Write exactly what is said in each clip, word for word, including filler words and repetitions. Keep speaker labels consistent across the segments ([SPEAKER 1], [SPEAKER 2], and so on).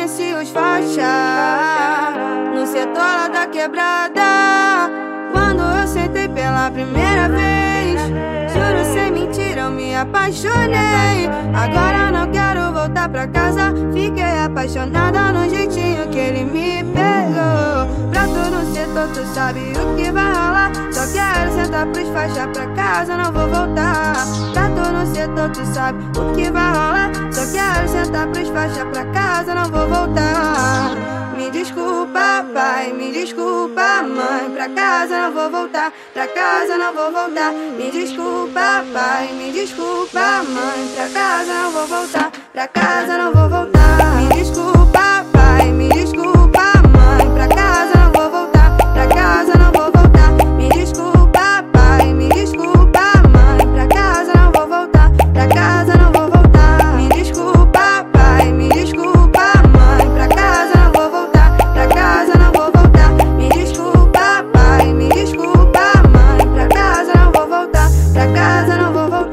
[SPEAKER 1] conheci os faixa no setor lá da quebrada. Quando eu sentei pela primeira vez, juro sem mentira eu me apaixonei. Agora não quero voltar pra casa, fiquei apaixonada no jeitinho que ele me pegou. Pra tu no setor tu sabe o que vai rolar, só quero sentar pros faixa pra casa, não vou voltar. Pra tu no setor tu sabe o que vai rolar, só quero sentar pros faixa pra casa, não vou voltar. Me desculpa pai, me desculpa mãe, pra casa não vou voltar, pra casa não vou voltar. Me desculpa pai, me desculpa mãe, pra casa não vou voltar, pra casa não vou voltar. Me desculpa pai, me desculpa mãe, pra casa não vou voltar, pra casa não vou voltar. Me desculpa pai, me desculpa mãe, pra casa não vou voltar, pra casa não vou voltar. Me desculpa pai, me desculpa mãe, pra casa não vou voltar, pra casa não vou voltar. Me desculpa pai, me desculpa mãe, pra casa não vou voltar, pra casa não vou voltar.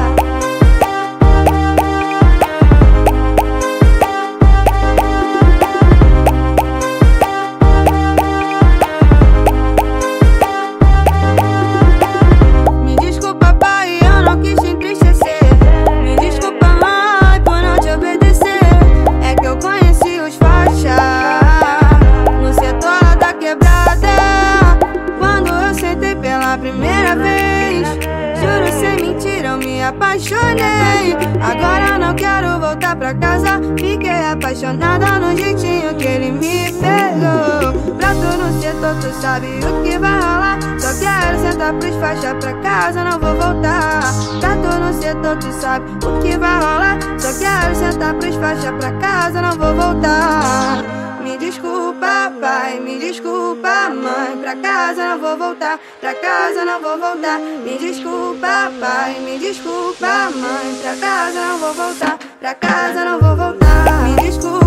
[SPEAKER 1] Primeira vez, juro sem mentira eu me apaixonei. Agora não quero voltar pra casa, fiquei apaixonada no jeitinho que ele me pegou. Pra tu no setor tu sabe o que vai rolar, só quero sentar pros faixa pra casa, não vou voltar. Pra tu no setor tu sabe o que vai rolar, só quero sentar pros faixa pra casa, não vou voltar. Me desculpa pai, me desculpa mãe, pra casa não vou voltar, pra casa não vou voltar. Me desculpa pai, me desculpa mãe, pra casa não vou voltar, pra casa não vou voltar. Me desculpa